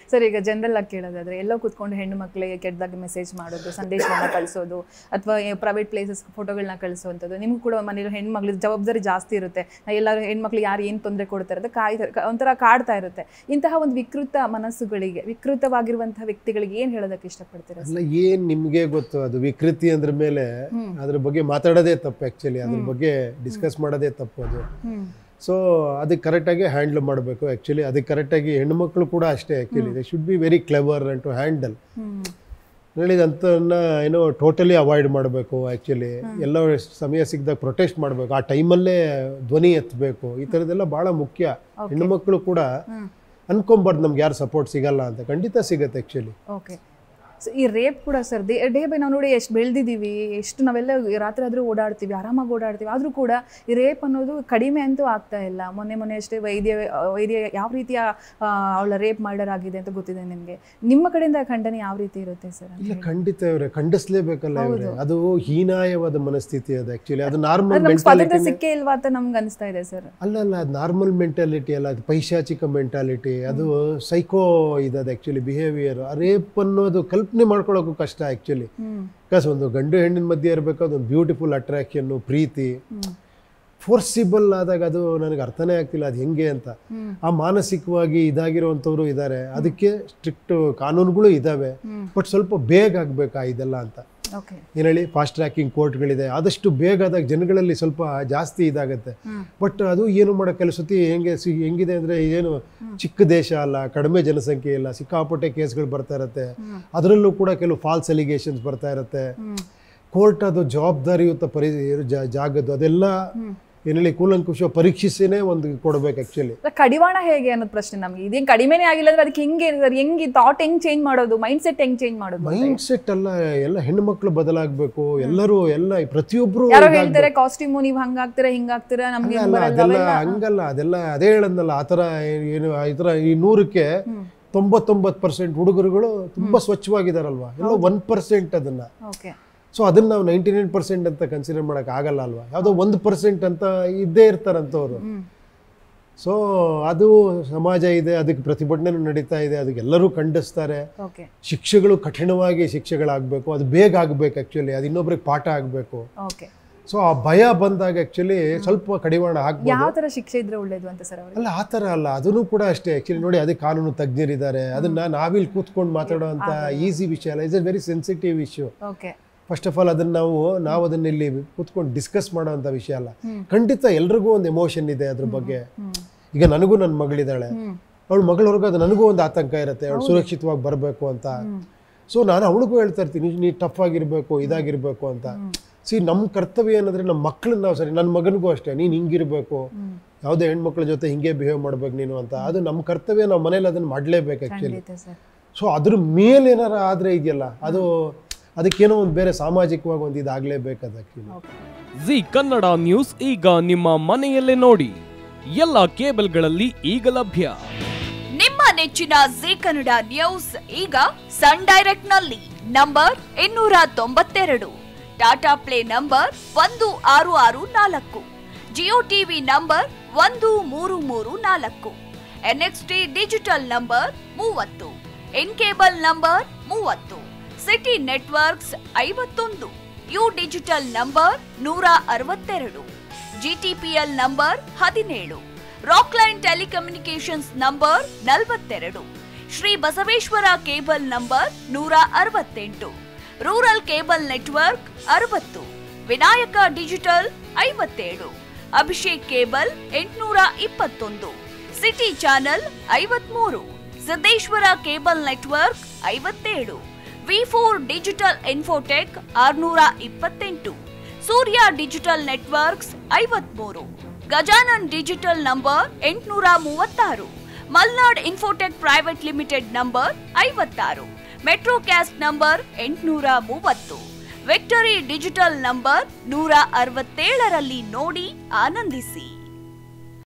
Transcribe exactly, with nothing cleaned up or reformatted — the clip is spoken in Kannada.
ಸರ್ ಈಗ ಜನರಲ್ ಆಗಿ ಕೇಳೋದಾದ್ರೆ ಎಲ್ಲೋ ಕೂತ್ಕೊಂಡು ಹೆಣ್ಣು ಮಕ್ಕಳಿಗೆ ಕೆಟ್ಟದಾಗಿ ಮೆಸೇಜ್ ಮಾಡೋದು, ಸಂದೇಶಗಳನ್ನ ಕಳಿಸೋದು, ಅಥವಾ ಪ್ರೈವೇಟ್ ಪ್ಲೇಸಸ್ ಫೋಟೋಗಳನ್ನ ಕಳಿಸುವಂಥದ್ದು, ನಿಮ್ಗೆ ಕೂಡ ಮನೇಲಿ ಹೆಣ್ಣು ಮಕ್ಳಿಗೆ ಜವಾಬ್ದಾರಿ ಜಾಸ್ತಿ ಇರುತ್ತೆ. ಎಲ್ಲರೂ ಹೆಣ್ಮಕ್ಳಿಗೆ ಯಾರು ಏನು ತೊಂದರೆ ಕೊಡ್ತಾರೆ ಅಂತ ಕಾಯ್ತಾ ಒಂಥರ ಕಾಡ್ತಾ ಇರುತ್ತೆ. ಇಂತಹ ಒಂದು ವಿಕೃತ ಮನಸ್ಸುಗಳಿಗೆ, ವಿಕೃತವಾಗಿರುವಂತಹ ವ್ಯಕ್ತಿಗಳಿಗೆ ಏನ್ ಹೇಳೋದಕ್ಕೆ ಇಷ್ಟಪಡ್ತೀರಾ? ಅಲ್ಲ, ಏನ್ ನಿಮ್ಗೆ ಗೊತ್ತು, ಅದು ವಿಕೃತಿ ಅಂದ್ರ ಮೇಲೆ ಅದ್ರ ಬಗ್ಗೆ ಮಾತಾಡೋದೇ ತಪ್ಪು. ಆಕ್ಚುಲಿ ಅದ್ರ ಬಗ್ಗೆ ಡಿಸ್ಕಸ್ ಮಾಡೋದೇ ತಪ್ಪು ಅದು. ಸೊ ಅದಕ್ಕೆ ಕರೆಕ್ಟಾಗಿ ಹ್ಯಾಂಡಲ್ ಮಾಡಬೇಕು. ಆ್ಯಕ್ಚುಲಿ ಅದಕ್ಕೆ ಕರೆಕ್ಟಾಗಿ ಹೆಣ್ಮಕ್ಳು ಕೂಡ ಅಷ್ಟೇ. Actually they should be very clever and to handle ಹೇಳಿದಂಥನ್ನ ಏನೋ ಟೋಟಲಿ ಅವಾಯ್ಡ್ ಮಾಡಬೇಕು. ಆ್ಯಕ್ಚುಲಿ ಎಲ್ಲ ಸಮಯ ಸಿಕ್ಕಿದಾಗ ಪ್ರೊಟೆಸ್ಟ್ ಮಾಡಬೇಕು, ಆ ಟೈಮಲ್ಲೇ ಧ್ವನಿ ಎತ್ತಬೇಕು. ಈ ಥರದ್ದೆಲ್ಲ ಭಾಳ ಮುಖ್ಯ. ಹೆಣ್ಣುಮಕ್ಕಳು ಕೂಡ ಅನ್ಕೊಂಬಾರ್ದು ನಮ್ಗೆ ಯಾರು ಸಪೋರ್ಟ್ ಸಿಗಲ್ಲ ಅಂತ. ಖಂಡಿತ ಸಿಗುತ್ತೆ ಆ್ಯಕ್ಚುಲಿ. ಓಕೆ. ಸೊ ಈ ರೇಪ್ ಕೂಡ ಸರ್ ಡೇ ಡೇ ಬೈ ನಾವು ನೋಡಿ ಎಷ್ಟು ಬೆಳೆದಿದ್ದೀವಿ, ಎಷ್ಟು ನಾವೆಲ್ಲ ರಾತ್ರಿ ಆದರೂ ಓಡಾಡ್ತೀವಿ, ಆರಾಮಾಗಿ ಓಡಾಡ್ತೀವಿ, ಆದರೂ ಕೂಡ ಈ ರೇಪ್ ಅನ್ನೋದು ಕಡಿಮೆ ಅಂತೂ ಆಗ್ತಾ ಇಲ್ಲ. ಮೊನ್ನೆ ಮೊನ್ನೆ ಅಷ್ಟೇ ವೈದ್ಯ ವೈದ್ಯ ಯಾವ ರೀತಿಯ ಅವಳ ರೇಪ್ ಮರ್ಡರ್ ಆಗಿದೆ ಅಂತ ಗೊತ್ತಿದೆ ನಿಮಗೆ. ನಿಮ್ಮ ಕಡೆಯಿಂದ ಖಂಡನೆ ಯಾವ ರೀತಿ ಇರುತ್ತೆ ಸರ್? ಇಲ್ಲ, ಖಂಡಿತ ಇವ್ರೆ ಖಂಡಿಸ್ಲೇಬೇಕಲ್ಲ ಇವ್ರೆ. ಅದು ಹೀನಾಯವಾದ ಮನಸ್ಥಿತಿ ಅದು. ಆ್ಯಕ್ಚುಲಿ ಅದು ನಾರ್ಮಲ್ ಮೆಂಟಾಲಿಟಿ ಸಿಕ್ಕೇ ಇಲ್ವಾ ಅಂತ ನಮ್ಗೆ ಅನಿಸ್ತಾ ಇದೆ ಸರ್. ಅಲ್ಲ ಅಲ್ಲ ಅದು ನಾರ್ಮಲ್ ಮೆಂಟಾಲಿಟಿ ಅಲ್ಲ, ಅದು ಪೈಶಾಚಿಕ ಮೆಂಟಾಲಿಟಿ, ಅದು ಸೈಕೋ ಇದದು ಆ್ಯಕ್ಚುಲಿ ಬಿಹೇವಿಯರ್. ಆ ರೇಪ್ ಅನ್ನೋದು ಕಲ್ಪನೆ ಮಾಡ್ಕೊಳ್ಳೋಕ್ಕೂ ಕಷ್ಟ ಆ್ಯಕ್ಚುಲಿ. ಬಿಕಾಸ್ ಒಂದು ಗಂಡು ಹೆಣ್ಣಿನ ಮಧ್ಯೆ ಇರಬೇಕು ಅದೊಂದು ಬ್ಯೂಟಿಫುಲ್ ಅಟ್ರಾಕ್ಷನ್ನು, ಪ್ರೀತಿ. ಫೋರ್ಸಿಬಲ್ ಆದಾಗ ಅದು ನನಗೆ ಅರ್ಥನೇ ಆಗ್ತಿಲ್ಲ ಅದು ಹೆಂಗೆ ಅಂತ. ಆ ಮಾನಸಿಕವಾಗಿ ಇದಾಗಿರುವಂಥವ್ರು ಇದ್ದಾರೆ, ಅದಕ್ಕೆ ಸ್ಟ್ರಿಕ್ಟ್ ಕಾನೂನುಗಳು ಇದ್ದಾವೆ. ಬಟ್ ಸ್ವಲ್ಪ ಬೇಗ ಆಗಬೇಕಾ ಇದೆಲ್ಲ ಅಂತ. ಏನು ಹೇಳಿ, ಫಾಸ್ಟ್ ಟ್ರ್ಯಾಕಿಂಗ್ ಕೋರ್ಟ್ಗಳಿದೆ, ಆದಷ್ಟು ಬೇಗ ಆದಾಗ ಜನಗಳಲ್ಲಿ ಸ್ವಲ್ಪ ಜಾಸ್ತಿ ಇದಾಗುತ್ತೆ. ಬಟ್ ಅದು ಏನು ಮಾಡೋ ಕೆಲಸತಿ ಹೆಂಗೆ ಸಿ ಹೆಂಗಿದೆ ಅಂದರೆ, ಏನು ಚಿಕ್ಕ ದೇಶ ಅಲ್ಲ, ಕಡಿಮೆ ಜನಸಂಖ್ಯೆ ಇಲ್ಲ, ಸಿಕ್ಕಾಪಟ್ಟೆ ಕೇಸ್ಗಳು ಬರ್ತಾ ಇರುತ್ತೆ. ಅದರಲ್ಲೂ ಕೂಡ ಕೆಲವು ಫಾಲ್ಸ್ ಅಲಿಗೇಷನ್ಸ್ ಬರ್ತಾ ಇರುತ್ತೆ. ಕೋರ್ಟ್ ಅದು ಜವಾಬ್ದಾರಿಯುತ ಪರಿ ಜಾಗದ್ದು ಅದೆಲ್ಲ ಏನು ಹೇಳಿ ಕೂಲಂಕುಷ ಪರೀಕ್ಷಿಸಿನೇ ಒಂದು ಕೊಡ್ಬೇಕು. ಆ್ಯಕ್ಚುಲಿ ಕಡಿವಾಣ ಹೇಗೆ ಅನ್ನೋದು ಪ್ರಶ್ನೆ ನಮಗೆ. ಇದೇನು ಕಡಿಮೆನೇ ಆಗಿಲ್ಲ ಅಂದ್ರೆ ಅದಕ್ಕೆ ಹೆಂಗೆ ಹೆಂಗೆ ಥಾಟ್ ಹೆಂಗ್ ಚೇಂಜ್ ಮಾಡೋದು, ಮೈಂಡ್ ಸೆಟ್ ಹೆಂಗ್ ಚೇಂಜ್ ಮಾಡೋದು? ಮೈಂಡ್ ಸೆಟ್ ಅಲ್ಲ, ಎಲ್ಲ ಹೆಣ್ಣುಮಕ್ಳು ಬದಲಾಗಬೇಕು. ಎಲ್ಲರೂ ಎಲ್ಲ ಪ್ರತಿಯೊಬ್ರು ಯಾರೋ ಹೇಳ್ತಾರೆ ಕಾಸ್ಟ್ಯೂಮು ನೀವು ಹಂಗಾಗ್ತೀರಾ ಹಿಂಗಾಗ್ತೀರಾ ನಮ್ಗೆ ಅದೆಲ್ಲ ಹಂಗಲ್ಲ. ಅದೆಲ್ಲ ಅದೇ ಹೇಳಂದಲ್ಲ, ಆ ಥರ ಏನು ಈ ಥರ ಈ ನೂರಕ್ಕೆ ತೊಂಬತ್ತೊಂಬತ್ತು ಪರ್ಸೆಂಟ್ ಹುಡುಗರುಗಳು ತುಂಬಾ ಸ್ವಚ್ಛವಾಗಿದಾರಲ್ವಾ, ಎಲ್ಲ ಒನ್ ಪರ್ಸೆಂಟ್ ಅದನ್ನ. ಸೊ ಅದನ್ನ ನಾವು ನೈಂಟಿ ನೈನ್ ಪರ್ಸೆಂಟ್ ಅಂತ ಕನ್ಸಿಡರ್ ಮಾಡಕ್ ಆಗಲ್ಲ ಅಲ್ವಾ. ಯಾವುದೋ ಒಂದು ಪರ್ಸೆಂಟ್ ಅಂತ ಇದ್ದೇ ಇರ್ತಾರಂತವ್ರು. ಸೊ ಅದು ಸಮಾಜ ಇದೆ, ಅದಕ್ಕೆ ಪ್ರತಿಭಟನೆ ನಡೀತಾ ಇದೆ, ಅದಕ್ಕೆ ಎಲ್ಲರೂ ಖಂಡಿಸ್ತಾರೆ. ಶಿಕ್ಷೆಗಳು ಕಠಿಣವಾಗಿ ಶಿಕ್ಷೆಗಳಾಗಬೇಕು, ಅದು ಬೇಗ ಆಗ್ಬೇಕು. ಆ್ಯಕ್ಚುಲಿ ಅದು ಇನ್ನೊಬ್ರಿಗೆ ಪಾಠ ಆಗಬೇಕು. ಸೊ ಆ ಭಯ ಬಂದಾಗ ಆ್ಯಕ್ಚುಲಿ ಸ್ವಲ್ಪ ಕಡಿವಾಣ ಆಗ್ಬೋದು. ಯಾವ ಥರ ಶಿಕ್ಷೆ ಇದ್ರೆ ಒಳ್ಳೇದು ಅಂತ ಸರ್? ಅಲ್ಲ, ಆ ಥರ ಅಲ್ಲ, ಅದನ್ನು ಕೂಡ ಅಷ್ಟೇ. ಆ್ಯಕ್ಚುಲಿ ನೋಡಿ, ಅದಕ್ಕೆ ಕಾನೂನು ತಜ್ಞರಿದ್ದಾರೆ, ಅದನ್ನ ನಾವಿಲ್ಲಿ ಕೂತ್ಕೊಂಡು ಮಾತಾಡೋವಂಥ ಈಸಿ ವಿಷಯ ಅಲ್ಲ. It's a very sensitive issue. First of all ಅದನ್ನ ನಾವು ನಾವು ಅದನ್ನ ಇಲ್ಲಿ ಕೂತ್ಕೊಂಡು ಡಿಸ್ಕಸ್ ಮಾಡೋವಂಥ ವಿಷಯ ಅಲ್ಲ. ಖಂಡಿತ ಎಲ್ರಿಗೂ ಒಂದು ಎಮೋಷನ್ ಇದೆ ಅದ್ರ ಬಗ್ಗೆ. ಈಗ ನನಗೂ ನನ್ನ ಮಗಳಿದ್ದಾಳೆ, ಅವಳ ಮಗಳ ಹೊರಗೆ ಅದು ನನಗೂ ಒಂದು ಆತಂಕ ಇರುತ್ತೆ, ಅವಳು ಸುರಕ್ಷಿತವಾಗಿ ಬರಬೇಕು ಅಂತ. ಸೊ ನಾನು ಅವಳಿಗೂ ಹೇಳ್ತಾ ಇರ್ತೀನಿ, ನೀ ಟಫ್ ಆಗಿರ್ಬೇಕು, ಇದಾಗಿರ್ಬೇಕು ಅಂತ. ಸಿ ನಮ್ಮ ಕರ್ತವ್ಯ ಏನಂದ್ರೆ ನಮ್ಮ ಮಕ್ಕಳನ್ನ ನಾವು ಸರಿ, ನನ್ನ ಮಗನಿಗೂ ಅಷ್ಟೇ, ನೀನು ಹಿಂಗಿರ್ಬೇಕು, ಯಾವುದೇ ಹೆಣ್ಮಕ್ಳ ಜೊತೆ ಹಿಂಗೆ ಬಿಹೇವ್ ಮಾಡ್ಬೇಕು ನೀನು ಅಂತ. ಅದು ನಮ್ಮ ಕರ್ತವ್ಯ, ನಮ್ಮ ಮನೇಲಿ ಅದನ್ನ ಮಾಡಲೇಬೇಕು ಆ್ಯಕ್ಚುಲಿ. ಸೊ ಅದ್ರ ಮೇಲೆ ಏನಾರ ಆದ್ರೆ ಇದೆಯಲ್ಲ, ಅದು ಅದಕ್ಕೇನೋ ಒಂದು ಬೇರೆ ಸಾಮಾಜಿಕವಾಗಿ ಒಂದು ಇದಾಗಲೇಬೇಕಾದ. ಜಿ ಕನ್ನಡ ನ್ಯೂಸ್ ಈಗ ನಿಮ್ಮ ಮನೆಯಲ್ಲೇ ನೋಡಿ, ಎಲ್ಲ ಕೇಬಲ್ಗಳಲ್ಲಿ ಈಗ ಲಭ್ಯ. ನಿಮ್ಮ ನೆಚ್ಚಿನ ಜಿ ಕನ್ನಡ ನ್ಯೂಸ್ ಈಗ ಸನ್ ಡೈರೆಕ್ಟ್ ನಲ್ಲಿ ನಂಬರ್ ಇನ್ನೂರ ತೊಂಬತ್ತೆರಡು, ಟಾಟಾ ಪ್ಲೇ ನಂಬರ್ ಒಂದು ಆರು ಆರು ನಾಲ್ಕು, ಜಿಯೋ ಟಿವಿ ನಂಬರ್ ಒಂದು ಮೂರು ಮೂರು ನಾಲ್ಕು, ಎನ್ಎಕ್ಸ್ಟಿ ಡಿಜಿಟಲ್ ನಂಬರ್ ಮೂವತ್ತು, ಇನ್ ಕೇಬಲ್ ನಂಬರ್ ಮೂವತ್ತು, ಸಿಟಿ ನೆಟ್ವರ್ಕ್ಸ್ ಐವತ್ತೊಂದು, ಯು ಡಿಜಿಟಲ್ ನಂಬರ್ ನೂರ ಅರವತ್ತೆರಡು, ಜಿಟಿಪಿಎಲ್ ನಂಬರ್ ಹದಿನೇಳು, ರಾಕ್ಲೈನ್ ಟೆಲಿಕಮ್ಯುನಿಕೇಶನ್ಸ್ ನಂಬರ್ ನಲವತ್ತೆರಡು, ಶ್ರೀ ಬಸವೇಶ್ವರ ಕೇಬಲ್ ನಂಬರ್ ನೂರ ಅರವತ್ತೆಂಟು, ರೂರಲ್ ಕೇಬಲ್ ನೆಟ್ವರ್ಕ್ ಅರವತ್ತು, ವಿನಾಯಕ ಡಿಜಿಟಲ್ ಐವತ್ತೇಳು, ಅಭಿಷೇಕ್ ಕೇಬಲ್ ಎಂಟುನೂರ ಇಪ್ಪತ್ತೊಂದು, ಸಿಟಿ ಚಾನೆಲ್ ಐವತ್ಮೂರು, ಸಿದ್ದೇಶ್ವರ ಕೇಬಲ್ ನೆಟ್ವರ್ಕ್ ಐವತ್ತೇಳು, ವಿ ಫೋರ್ ಡಿಜಿಟಲ್ ಇನ್ಫೋಟೆಕ್ ಆರ್ನೂರ ಇಪ್ಪತ್ತೆಂಟು, ಸೂರ್ಯ ಡಿಜಿಟಲ್ ನೆಟ್ವರ್ಕ್ಸ್ ಐವತ್ಮೂರು, ಗಜಾನನ್ ಡಿಜಿಟಲ್ ನಂಬರ್ ಎಂಟುನೂರ ಮೂವತ್ತಾರು, Malnad infotech private limited number ಐವತ್ತಾರು, ಮೆಟ್ರೋಕ್ಯಾಸ್ಟ್ ನಂಬರ್ ಎಂಟುನೂರ ಮೂವತ್ತು, ವಿಕ್ಟರಿ ಡಿಜಿಟಲ್ ನಂಬರ್ ನೂರ ಅರವತ್ತೇಳರಲ್ಲಿ ನೋಡಿ ಆನಂದಿಸಿ.